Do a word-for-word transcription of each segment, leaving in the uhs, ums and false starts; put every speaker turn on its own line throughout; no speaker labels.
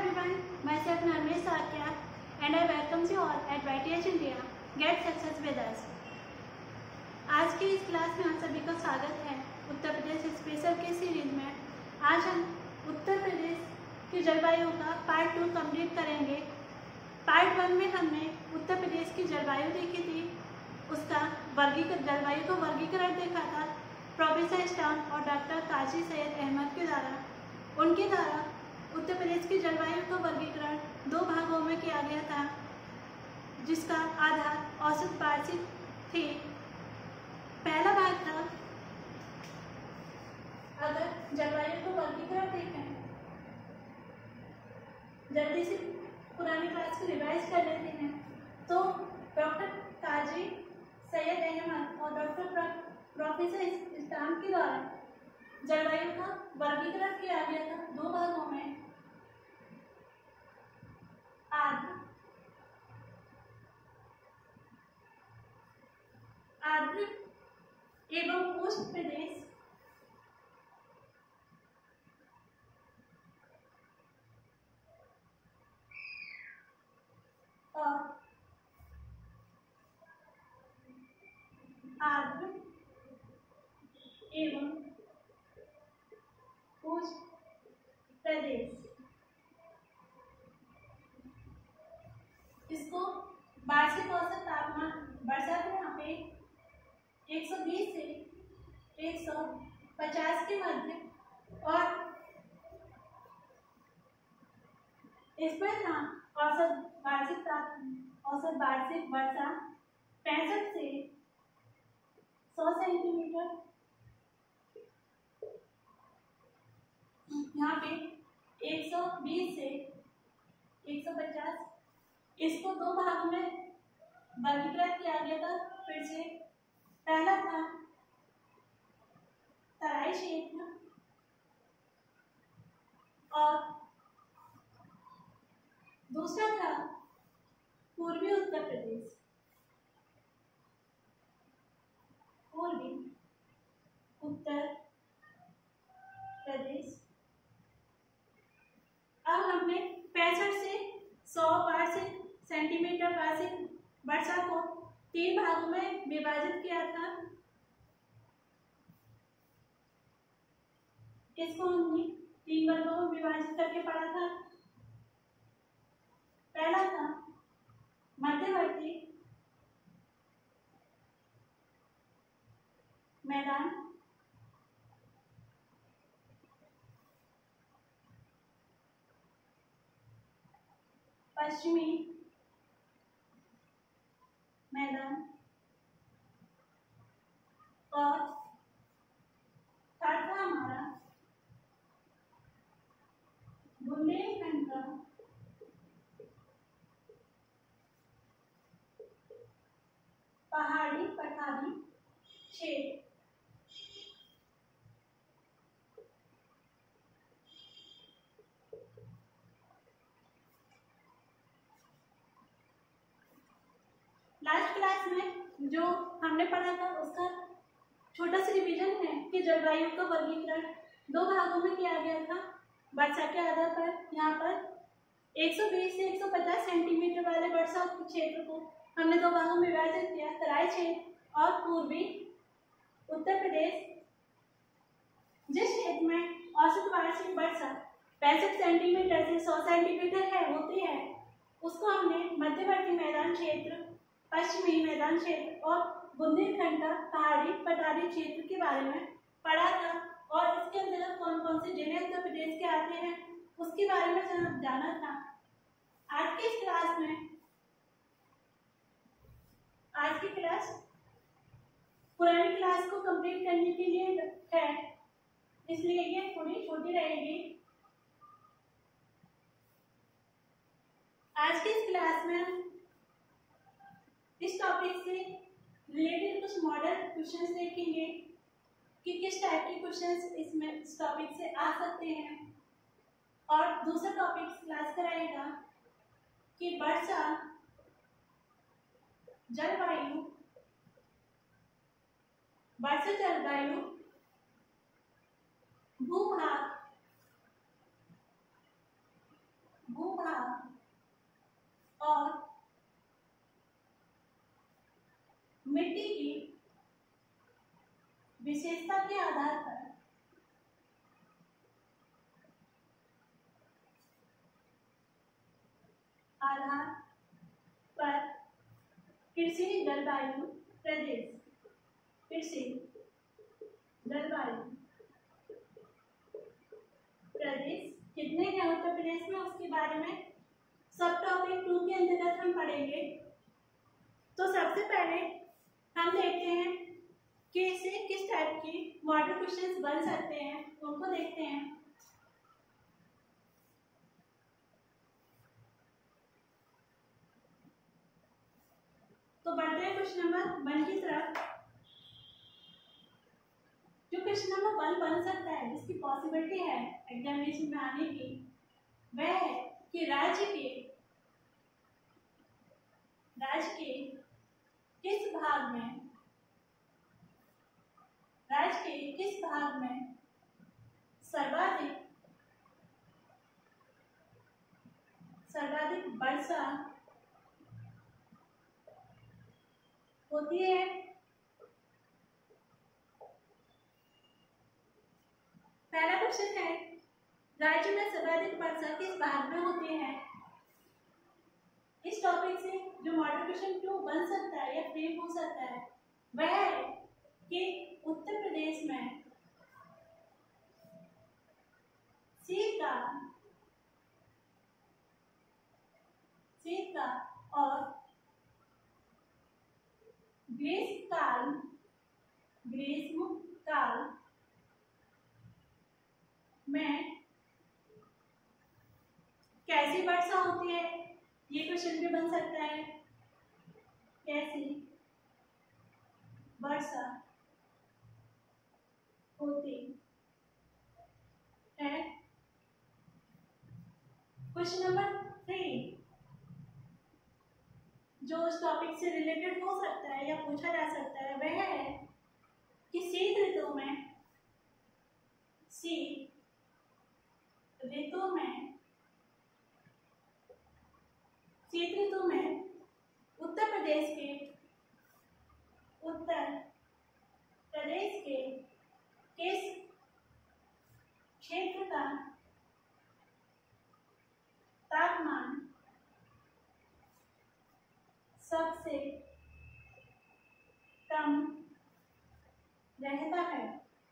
everyone, myself Narmesh Sakya and I welcome you all at Y T H India. Get success with us. आज की इस class में आप सभी का स्वागत है उत्तर प्रदेश स्पेशल के सीरीज में। आज हम उत्तर प्रदेश की जलवायु का पार्ट टू कंप्लीट करेंगे। पार्ट वन में हमने उत्तर प्रदेश की जलवायु देखी थी, उसका वर्गीकरण जलवायु को वर्गीकरण देखा था प्रोफेसर स्टान और डॉक्टर काजी सैयद अहमद के द्वारा। उनके द्वारा उत्तर प्रदेश की जलवायु का वर्गीकरण दो भागों में किया गया था, जिसका आधार औसत वार्षिक थी। पहला भाग था, अगर जलवायु को वर्गीकरण देखें, जल्दी से पुरानी क्लास को रिवाइज कर लेते हैं, तो डॉक्टर काजी सैयद अहमद और डॉक्टर प्रोफेसर स्टान के द्वारा जलवायु का वर्गीकरण किया गया था दो भागों में, आर्द्र आर्द्र एवं उष्ण प्रदेश और आर्द्र एवं उष्ण प्रदेश। इसको वार्षिक औसत तापमान वर्षा के यहाँ पे एक सौ बीस से एक सौ पचास के मध्य और इसमें था औसत वार्षिक तापमान औसत वार्षिक वर्षा पैंसठ से सौ सेंटीमीटर। यहाँ पे एक सौ बीस से एक सौ पचास। इसको दो भाग में वर्गीकृत किया गया था। फिर से पहला था तराई क्षेत्र और दूसरा था पूर्वी उत्तर प्रदेश। पूर्वी उत्तर प्रदेश। अब हमने पैंसठ से सौ वार्षिक सेंटीमीटर वार्षिक वर्षा को तीन भागों में विभाजित किया था। इसको हमने तीन वर्गों में विभाजित करके पढ़ा था। पहला था मध्यवर्ती मैदान, पश्चिमी मैदान और थर्ड था हमारा बुंदेलखंड का पहाड़ी पठारी क्षेत्र। लास्ट क्लास में जो हमने पढ़ा था उसका छोटा सा रिवीजन है कि जलवायु का वर्गीकरण दो भागों में किया गया था वर्षा के आधार पर। यहाँ पर एक सौ बीस से एक सौ पचास सेंटीमीटर वाले वर्षा क्षेत्र को हमने दो भागों में विभाजित किया, तराई क्षेत्र और पूर्वी उत्तर प्रदेश। जिस क्षेत्र में औसत वार्षिक वर्षा पैंसठ सेंटीमीटर से सौ सेंटीमीटर है होती है, उसको हमने मध्यवर्ती मैदान क्षेत्र, पश्चिमी मैदान क्षेत्र और बुंदेलखंड का पहाड़ी पठारी क्षेत्र के बारे में पढ़ा था। और इसके अंदर कौन कौन से जिले उत्तर प्रदेश के आते हैं उसके बारे में जाना था। आज की इस क्लास में आज की क्लास पुरानी क्लास को कंप्लीट करने के लिए है, इसलिए ये थोड़ी छोटी रहेगी। आज की इस क्लास में इस टॉपिक से रिलेटेड कुछ मॉडल क्वेश्चंस देखेंगे कि किस टाइप के क्वेश्चंस इसमें इस टॉपिक से आ सकते हैं। और दूसरा टॉपिक क्लास कराएगा कि वर्षा जलवायु वर्षा जलवायु भूभाग भू खेती की विशेषता के आधार पर आधार पर कृषि जलवायु प्रदेश कृषि जलवायु प्रदेश कितने हैं उत्तर प्रदेश में, उसके बारे में सब टॉपिक टू के अंतर्गत हम पढ़ेंगे। तो सबसे पहले हम देखते हैं कि इसे किस टाइप की मॉडल क्वेश्चंस बन सकते हैं, उनको देखते हैं। तो बढ़ते हैं क्वेश्चन नंबर वन की तरफ। जो क्वेश्चन नंबर वन बन सकता है, जिसकी पॉसिबिलिटी है एग्जामिनेशन में आने की, वह है कि राज्य के राज्य के किस भाग में राज्य के किस भाग में सर्वाधिक सर्वाधिक वर्षा होती है। पहला क्वेश्चन है, राज्य में सर्वाधिक वर्षा किस भाग में होती है। इस टॉपिक से जो मॉडल क्वेश्चन टू बन सकता है या फ्रेम हो सकता है, वह है कि उत्तर प्रदेश में शीतकाल शीतकाल और ग्रीष्मकाल ग्रीष्मकाल में कैसी वर्षा होती है, ये क्वेश्चन भी बन सकता है। कैसी वर्षा होती है। क्वेश्चन नंबर थ्री जो उस टॉपिक से रिलेटेड हो सकता है या पूछा जा सकता है, वह है कि शीत ऋतु में शीत ऋतु में शीत ऋतु में उत्तर प्रदेश के उत्तर प्रदेश के किस क्षेत्र का तापमान सबसे कम रहता है।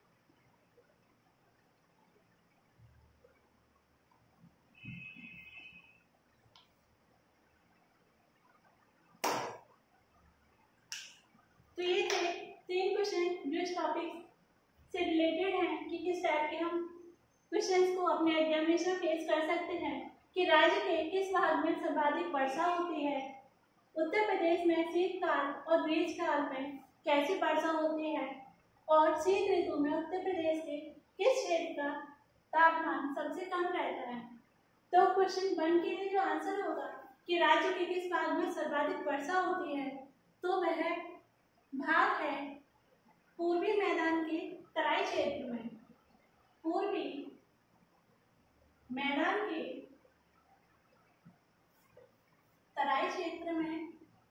तो ये थे तीन क्वेश्चन जो इस टॉपिक से रिलेटेड हैं कि किस टाइप के हम क्वेश्चंस को अपने एग्जामिनेशन में फेस कर सकते हैं। कि राज्य के किस भाग में सर्वाधिक वर्षा होती है, उत्तर प्रदेश में शीतकाल और ग्रीष्मकाल में कैसी वर्षा होती है, और शीत ऋतु में उत्तर प्रदेश के किस क्षेत्र का तापमान सबसे कम रहता है। तो क्वेश्चन वन के लिए जो आंसर होगा कि राज्य के किस भाग में सर्वाधिक वर्षा होती है, तो वह भाग है पूर्वी मैदान के तराई क्षेत्र में। पूर्वी मैदान के तराई क्षेत्र में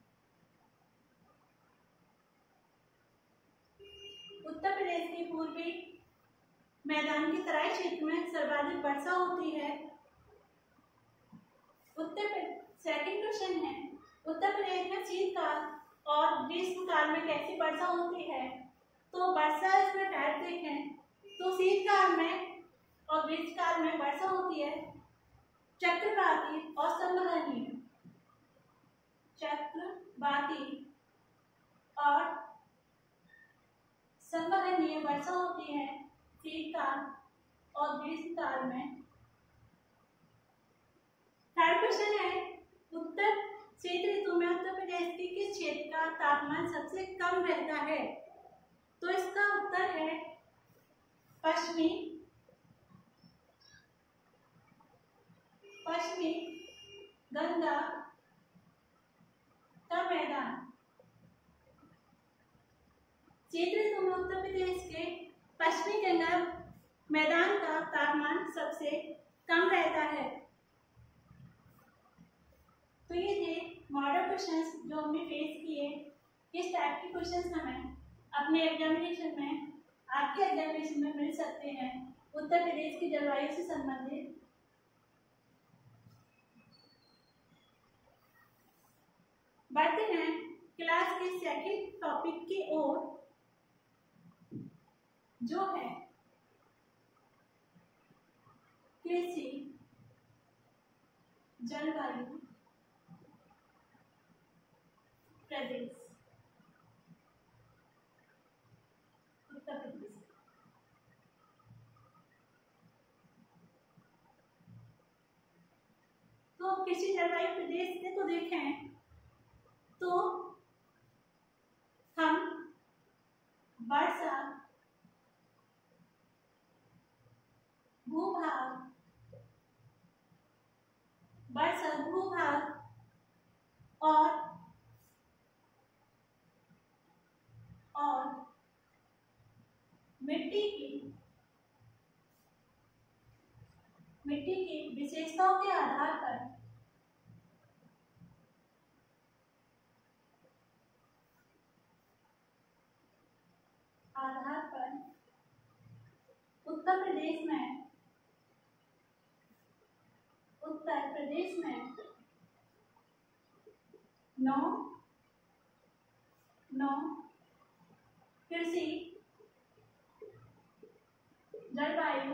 उत्तर प्रदेश के पूर्वी मैदान के तराई क्षेत्र में सर्वाधिक वर्षा होती है। उत्तर सेकंड क्वेश्चन है, उत्तर प्रदेश में शीतकाल और ग्रीष्मकाल में कैसी वर्षा होती है। तो वर्षा इसमें टाइप देखें तो शीतकाल में और ग्रीष्मकाल में वर्षा होती है चक्रवाती और संवहनीय चक्रवाती और संवहनीय वर्षा होती है शीतकाल और ग्रीष्मकाल में। थर्ड क्वेश्चन है, उत्तर शीत ऋतु में उत्तर प्रदेश के किस क्षेत्र का तापमान सबसे कम रहता है। तो इसका उत्तर है पश्चिमी पश्चिमी गंगा का मैदान। शीत ऋतु में उत्तर प्रदेश के पश्चिमी गंगा मैदान का तापमान सबसे कम रहता है। तो ये थे मॉडल क्वेश्चंस जो हमने फेस किए किस टाइप के क्वेश्चन हमें अपने एग्जामिनेशन में, आपके एग्जामिनेशन में मिल सकते हैं उत्तर प्रदेश की जलवायु से संबंधित। बढ़ते हैं क्लास के सेकंड टॉपिक की ओर, जो है कृषि जलवायु प्रदेश उत्तर प्रदेश। तो कृषि जलवायु प्रदेश से तो देखें तो हम वर्षा, भूभाग, वर्षा भूभाग और और मिट्टी की मिट्टी की विशेषताओं के आधार पर आधार पर उत्तर प्रदेश में उत्तर प्रदेश में नौ नौ कृषि जलवायु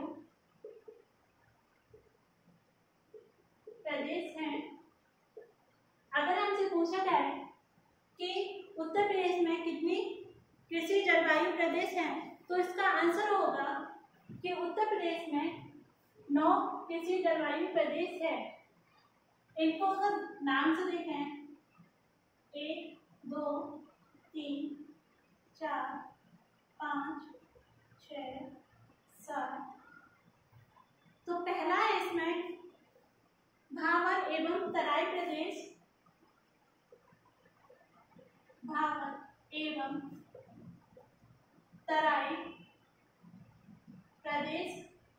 प्रदेश हैं। अगर हमसे पूछा जाए कि उत्तर प्रदेश में कितनी कृषि जलवायु प्रदेश हैं, तो इसका आंसर होगा कि उत्तर प्रदेश में नौ कृषि जलवायु प्रदेश है। इनको अगर नाम से देखें, एक, दो, तीन, चार, पाँच, छः, सात, तो पहला है इसमें भावर एवं तराई प्रदेश, भावर एवं तराई प्रदेश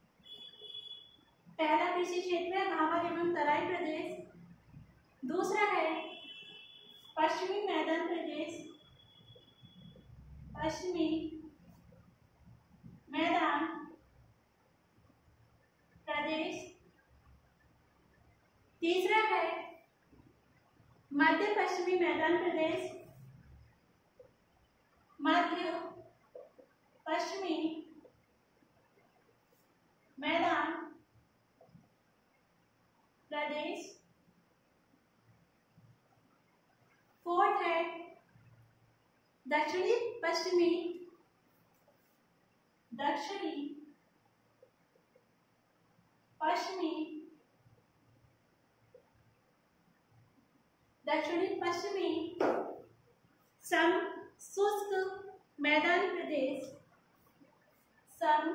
पहला कृषि क्षेत्र है, भावर एवं तराई प्रदेश। दूसरा है पश्चिमी मैदान प्रदेश, पश्चिमी मैदान प्रदेश। तीसरा है मध्य पश्चिमी मैदान प्रदेश, मध्य पश्चिमी मैदान प्रदेश। फोर्थ है दक्षिणी पश्चिमी दक्षिणी पश्चिमी दक्षिणी पश्चिमी सम शुष्क मैदान प्रदेश, सम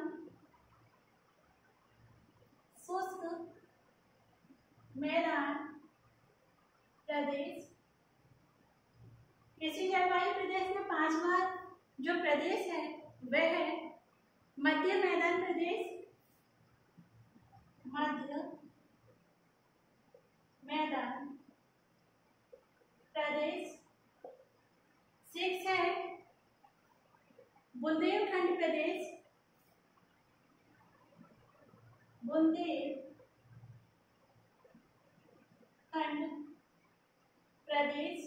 शुष्क मैदान प्रदेश। कृषि जलवायु प्रदेश में पांचवा जो प्रदेश है वह है मध्य मैदान प्रदेश, मध्य मैदान प्रदेश। सिक्स है बुंदेलखंड प्रदेश, बुंदेलखंड प्रदेश।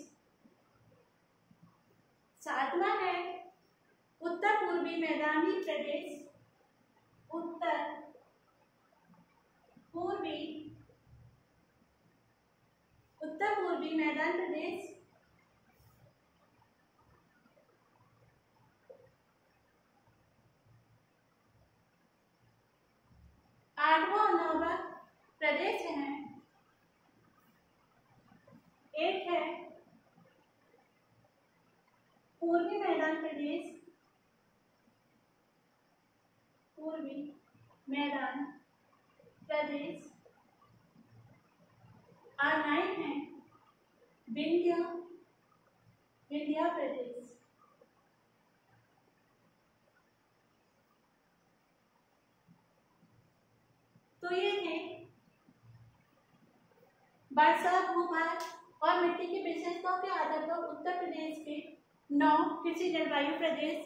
सातवां है उत्तर पूर्वी मैदानी प्रदेश, उत्तर पूर्वी उत्तर पूर्वी मैदान प्रदेश। आठवां और नौवां प्रदेश है, एक है पूर्वी मैदान प्रदेश, पूर्वी मैदान प्रदेश। और नाइन है विंध्य विंध्य प्रदेश। तो ये थे वर्षा, भूभाग और मिट्टी की विशेषताओं के आधार पर उत्तर प्रदेश के नौ कृषि जलवायु प्रदेश,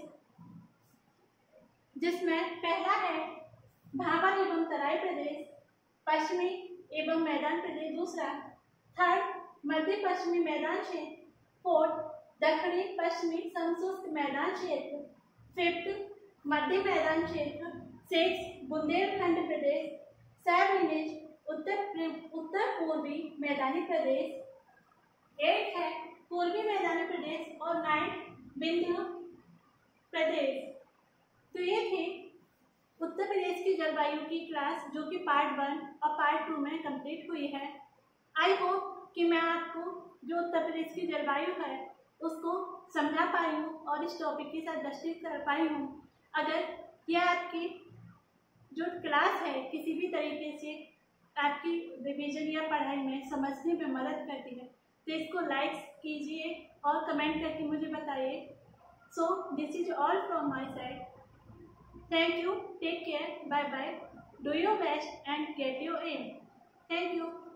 जिसमें पहला है भाबर एवं तराई प्रदेश, पश्चिमी एवं मैदान प्रदेश। दूसरा थर्ड मध्य पश्चिमी मैदान क्षेत्र। फोर्थ दक्षिणी पश्चिमी समशुष्क मैदान क्षेत्र। फिफ्थ मध्य मैदान क्षेत्र। सिक्स बुंदेलखंड प्रदेश। सेवन इज उत्तर उत्तर पूर्वी मैदानी प्रदेश। एट है पूर्वी मैदानी प्रदेश और नाइन विंध्य प्रदेश। तो ये थे उत्तर प्रदेश की जलवायु की क्लास, जो कि पार्ट वन और पार्ट टू में कंप्लीट हुई है। आई होप कि मैं आपको जो उत्तर प्रदेश की जलवायु है उसको समझा पाई हूँ और इस टॉपिक के साथ दृष्टि कर पाई हूँ। अगर यह आपकी जो क्लास है किसी भी तरीके से आपकी रिवीजन या पढ़ाई में समझने में मदद करती है तो इसको लाइक कीजिए और कमेंट करके मुझे बताइए। So this is all from my side. Thank you. Take care. Bye bye. Do your best and get your aim. Thank you.